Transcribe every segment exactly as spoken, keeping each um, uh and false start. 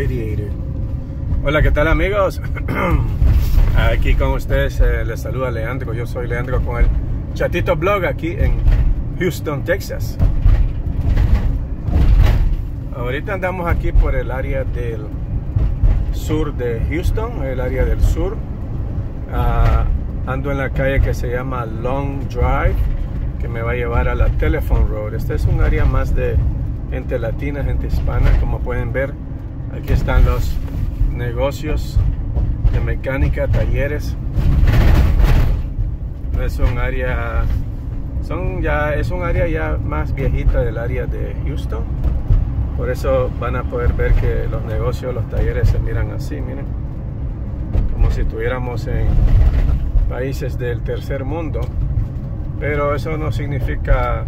Radiator. Hola, ¿qué tal amigos? Aquí con ustedes eh, les saluda Leandro. Yo soy Leandro con el Chatito Blog aquí en Houston, Texas. Ahorita andamos aquí por el área del sur de Houston, el área del sur. Uh, ando en la calle que se llama Long Drive, que me va a llevar a la Telephone Road. Este es un área más de gente latina, gente hispana. Como pueden ver, aquí están los negocios de mecánica, talleres. Es un área, son ya, es un área ya más viejita del área de Houston. Por eso van a poder ver que los negocios, los talleres se miran así, miren, como si estuviéramos en países del tercer mundo. Pero eso no significa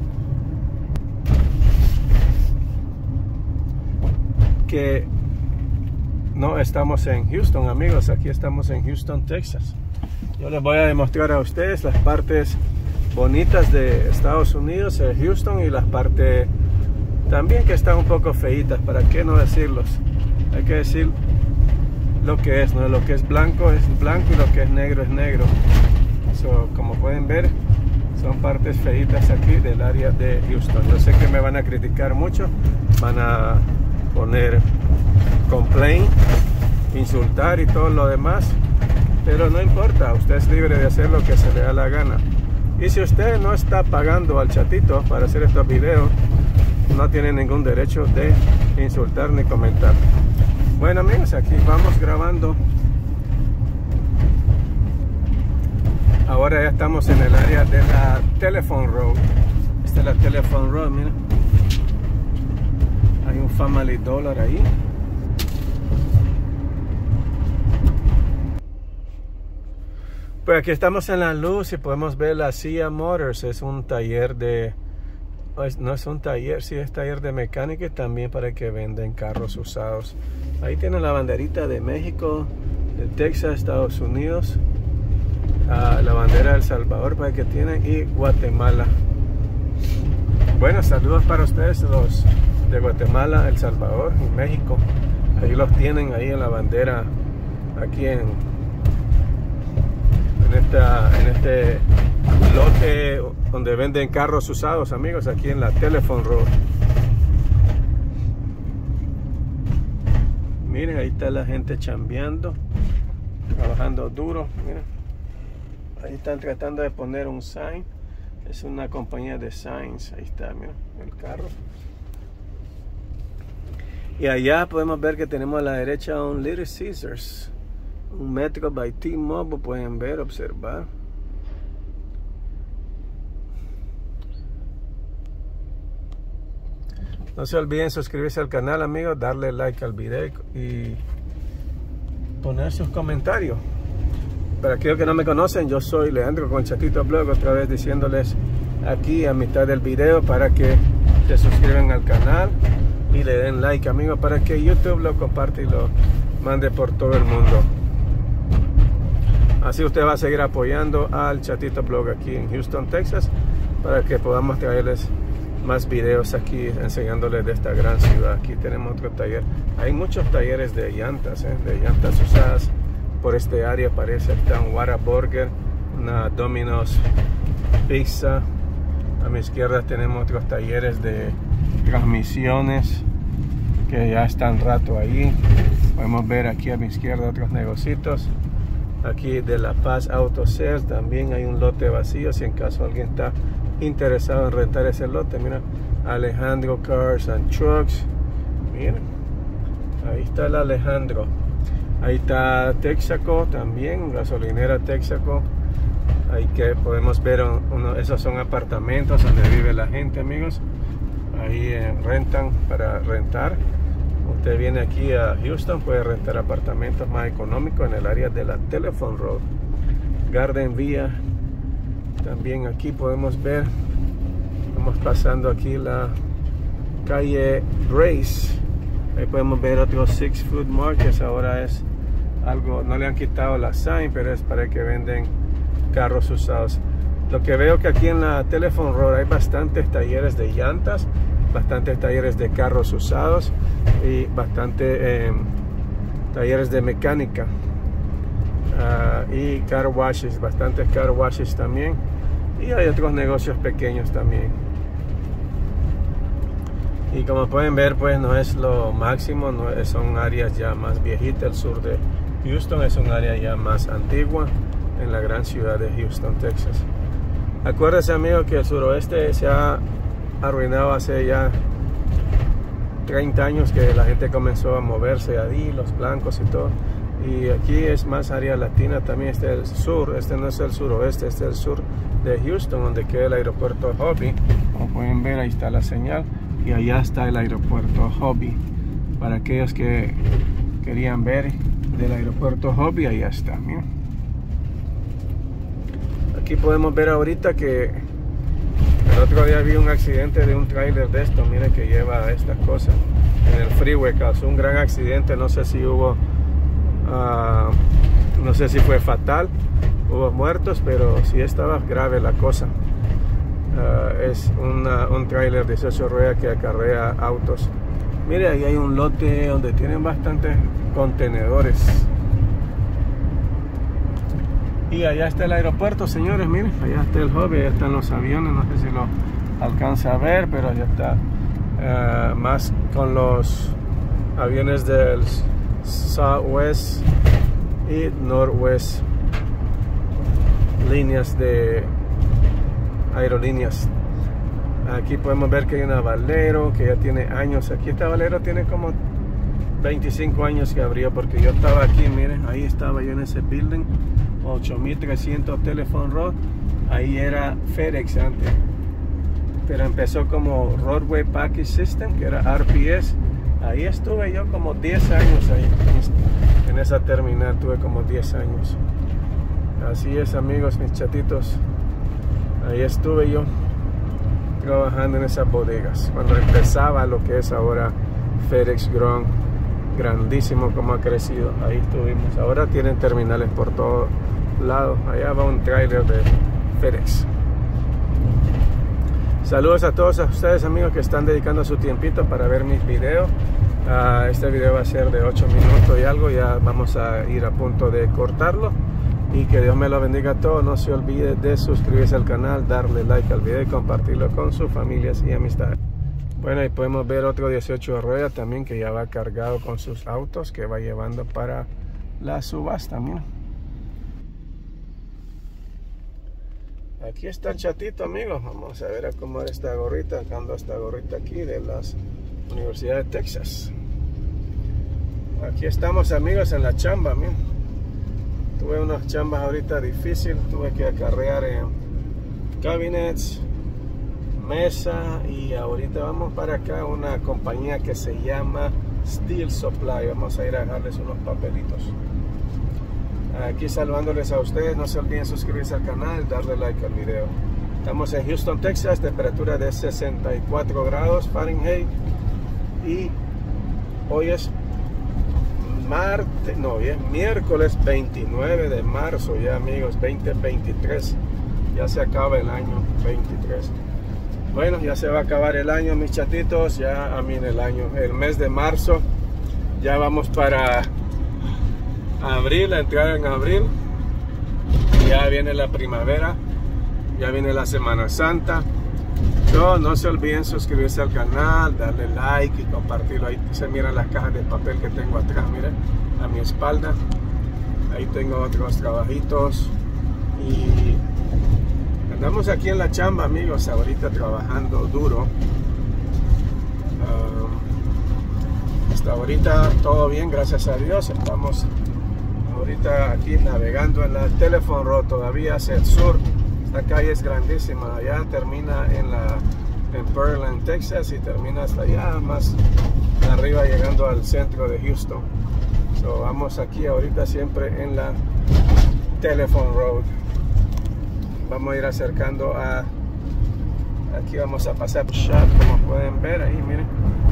que no estamos en Houston, amigos. Aquí estamos en Houston, Texas. Yo les voy a demostrar a ustedes las partes bonitas de Estados Unidos, de Houston, y las partes también que están un poco feitas. ¿Para qué no decirlos? Hay que decir lo que es, ¿no? Lo que es blanco es blanco y lo que es negro es negro. So, como pueden ver, son partes feitas aquí del área de Houston. Yo sé que me van a criticar mucho, van a poner complaint, insultar y todo lo demás, pero no importa, usted es libre de hacer lo que se le da la gana. Y si usted no está pagando al Chatito para hacer estos videos, no tiene ningún derecho de insultar ni comentar. Bueno amigos, aquí vamos grabando. Ahora ya estamos en el área de la Telephone Road. Esta es la Telephone Road, mira. Hay un Family Dollar ahí. Pues aquí estamos en la luz y podemos ver la C I A Motors. Es un taller de... No es un taller, sí es taller de mecánica, y también para que venden carros usados. Ahí tienen la banderita de México, de Texas, Estados Unidos. Uh, la bandera de El Salvador para que tienen, y Guatemala. Bueno, saludos para ustedes los de Guatemala, El Salvador y México. Ahí los tienen, ahí en la bandera, aquí en, en, esta, en este lote donde venden carros usados, amigos, aquí en la Telephone Road. Miren, ahí está la gente chambeando, trabajando duro, miren. Ahí están tratando de poner un sign. Es una compañía de signs. Ahí está, mira, el carro. Y allá podemos ver que tenemos a la derecha un Little Caesars, un Metro by T-Mobile. Pueden ver, observar. No se olviden suscribirse al canal, amigos, darle like al video y poner sus comentarios. Para aquellos que no me conocen, yo soy Leandro con Chatito Blog, otra vez diciéndoles aquí a mitad del video para que se suscriban al canal y le den like, amigos, para que YouTube lo comparte y lo mande por todo el mundo. Así usted va a seguir apoyando al Chatito Blog aquí en Houston, Texas, para que podamos traerles más videos aquí enseñándoles de esta gran ciudad. Aquí tenemos otro taller. Hay muchos talleres de llantas, ¿eh? de llantas usadas. Por este área parece está un Whataburger, una Domino's Pizza. A mi izquierda tenemos otros talleres de transmisiones que ya están rato ahí. Podemos ver aquí a mi izquierda otros negocios. Aquí de La Paz Auto Sales también hay un lote vacío, si en caso alguien está interesado en rentar ese lote. Mira, Alejandro Cars and Trucks. Miren, ahí está el Alejandro. Ahí está Texaco también, gasolinera Texaco. Ahí que podemos ver uno, esos son apartamentos donde vive la gente, amigos. Ahí eh, rentan para rentar. Usted viene aquí a Houston, puede rentar apartamentos más económicos en el área de la Telephone Road. Garden Vía. También aquí podemos ver, vamos pasando aquí la calle Grace. Ahí podemos ver otros Six Food Markets. Ahora es algo, no le han quitado la sign, pero es para que venden carros usados. Lo que veo que aquí en la Telephone Road hay bastantes talleres de llantas bastantes talleres de carros usados y bastante eh, talleres de mecánica uh, y car washes, bastantes car washes también, y hay otros negocios pequeños también. Y como pueden ver, pues no es lo máximo, no es, son áreas ya más viejitas. El sur de Houston es un área ya más antigua en la gran ciudad de Houston, Texas. Acuérdense, amigos, que el suroeste se ha arruinado hace ya treinta años que la gente comenzó a moverse allí, los blancos y todo. Y aquí es más área latina también. Este es el sur, este no es el suroeste, este es el sur de Houston, donde queda el aeropuerto Hobby. Como pueden ver, ahí está la señal. Y allá está el aeropuerto Hobby. Para aquellos que querían ver del aeropuerto Hobby, allá está. Miren. Aquí podemos ver ahorita que el otro día vi un accidente de un tráiler de esto. Miren que lleva estas cosas en el freeway. Causó un gran accidente. No sé si hubo, uh, no sé si fue fatal, hubo muertos, pero sí estaba grave la cosa. Uh, es una, un tráiler de dieciocho ruedas que acarrea autos. Mire, ahí hay un lote donde tienen bastantes contenedores. Y allá está el aeropuerto, señores. Miren, allá está el Hobby, allá están los aviones. No sé si lo alcanza a ver, pero allá está uh, más con los aviones del Southwest y Northwest, líneas de aerolíneas. Aquí podemos ver que hay una Valero que ya tiene años. Aquí esta Valero tiene como veinticinco años que abrió, porque yo estaba aquí, miren, ahí estaba yo en ese building, ocho mil trescientos Telephone Road. Ahí era FedEx antes, pero empezó como Roadway Package System, que era R P S. Ahí estuve yo como diez años ahí, en esa terminal tuve como diez años. Así es, amigos, mis chatitos. Ahí estuve yo trabajando en esas bodegas cuando empezaba lo que es ahora FedEx Ground, grandísimo como ha crecido. Ahí estuvimos. Ahora tienen terminales por todos lados. Allá va un tráiler de FedEx. Saludos a todos a ustedes, amigos, que están dedicando su tiempito para ver mis videos. Uh, este video va a ser de ocho minutos y algo. Ya vamos a ir a punto de cortarlo. Y que Dios me lo bendiga a todos. No se olvide de suscribirse al canal, darle like al video y compartirlo con sus familias y amistades. Bueno, ahí podemos ver otro dieciocho ruedas también que ya va cargado con sus autos, que va llevando para la subasta. Mira. Aquí está el chatito, amigos. Vamos a ver cómo era esta gorrita. Ando esta gorrita aquí de las Universidad de Texas. Aquí estamos, amigos, en la chamba. Mira. Tuve unas chambas ahorita difíciles. Tuve que acarrear en cabinets, mesa, y ahorita vamos para acá, una compañía que se llama Steel Supply. Vamos a ir a dejarles unos papelitos. Aquí saludándoles a ustedes. No se olviden suscribirse al canal, darle like al video. Estamos en Houston, Texas, temperatura de sesenta y cuatro grados Fahrenheit, y hoy es martes, no, hoy es miércoles veintinueve de marzo ya, amigos, veinte veintitrés. Ya se acaba el año veintitrés. Bueno, ya se va a acabar el año, mis chatitos. Ya a mí en el año, el mes de marzo, ya vamos para abril, a entrar en abril. Ya viene la primavera, ya viene la Semana Santa. No, no se olviden suscribirse al canal, darle like y compartirlo. Ahí se miran las cajas de papel que tengo atrás, miren, a mi espalda. Ahí tengo otros trabajitos y andamos aquí en la chamba, amigos, ahorita trabajando duro. Um, hasta ahorita todo bien, gracias a Dios. Estamos ahorita aquí navegando en la Telephone Road, todavía hacia el sur. Esta calle es grandísima, allá termina en la en Pearland, Texas, y termina hasta allá más arriba, llegando al centro de Houston. So, vamos aquí ahorita siempre en la Telephone Road. Vamos a ir acercando a aquí, vamos a pasar shot, como pueden ver ahí, miren,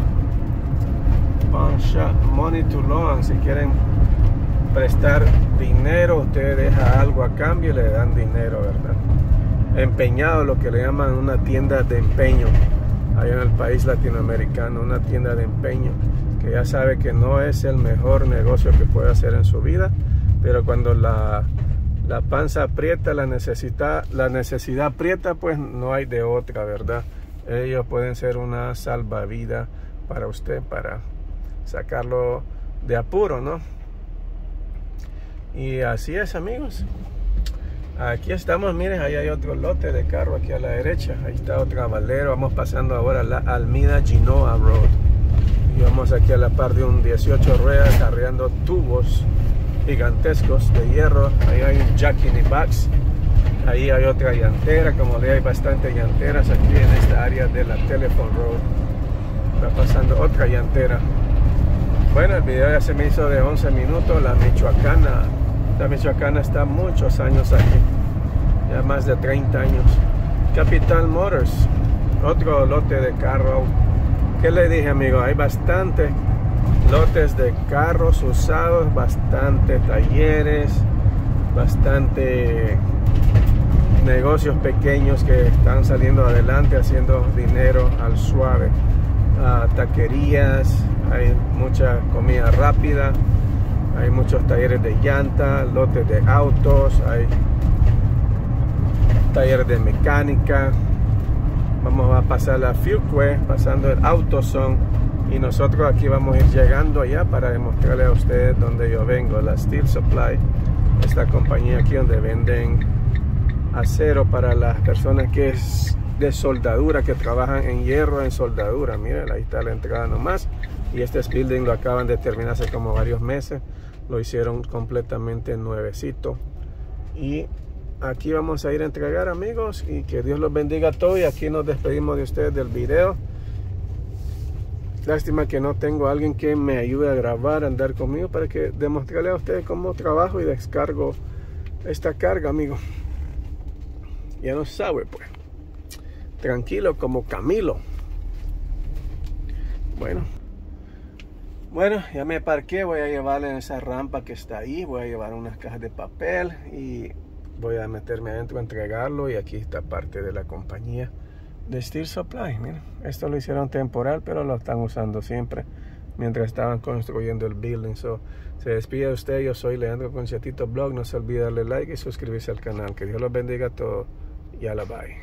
pawn shot, money to loan. Si quieren prestar dinero, usted deja algo a cambio y le dan dinero, ¿verdad? Empeñado, lo que le llaman una tienda de empeño. allá en el país latinoamericano, una tienda de empeño, que ya sabe que no es el mejor negocio que puede hacer en su vida, pero cuando la, la panza aprieta, la necesidad, la necesidad aprieta, pues no hay de otra, ¿verdad? Ellos pueden ser una salvavidas para usted, para sacarlo de apuro, ¿no? Y así es, amigos. Aquí estamos, miren, ahí hay otro lote de carro aquí a la derecha. Ahí está otro Valero. Vamos pasando ahora a la Almida Genoa Road. Y vamos aquí a la par de un dieciocho ruedas cargando tubos gigantescos de hierro. Ahí hay un Jack in the Box. Ahí hay otra llantera. Como le hay bastantes llanteras aquí en esta área de la Telephone Road. Va pasando otra llantera. Bueno, el video ya se me hizo de once minutos. La Michoacana. La Michoacana está muchos años aquí, ya más de treinta años. Capital Motors, otro lote de carro. ¿Qué le dije, amigo? Hay bastantes lotes de carros usados, bastantes talleres, bastante negocios pequeños que están saliendo adelante, haciendo dinero al suave. Uh, taquerías, hay mucha comida rápida. Hay muchos talleres de llanta, lotes de autos, hay talleres de mecánica. Vamos a pasar la Fuquay, pasando el AutoZone, y nosotros aquí vamos a ir llegando allá para demostrarle a ustedes donde yo vengo, la Steel Supply, esta compañía aquí donde venden acero para las personas que es de soldadura, que trabajan en hierro en soldadura. Miren, ahí está la entrada nomás. Y este building lo acaban de terminar hace como varios meses. Lo hicieron completamente nuevecito. Y aquí vamos a ir a entregar, amigos. Y que Dios los bendiga a todos. Y aquí nos despedimos de ustedes del video. Lástima que no tengo a alguien que me ayude a grabar, a andar conmigo, para que demostrarle a ustedes cómo trabajo y descargo esta carga, amigo. Ya no sabe, pues. Tranquilo como Camilo. Bueno. Bueno, ya me parqué, voy a llevarle en esa rampa que está ahí, voy a llevar unas cajas de papel y voy a meterme adentro a entregarlo. Y aquí está parte de la compañía de Steel Supply. Miren, esto lo hicieron temporal, pero lo están usando siempre mientras estaban construyendo el building. So, se despide de usted, yo soy Leandro con Chatito Blog. No se olvide darle like y suscribirse al canal. Que Dios los bendiga a todos y a la bye.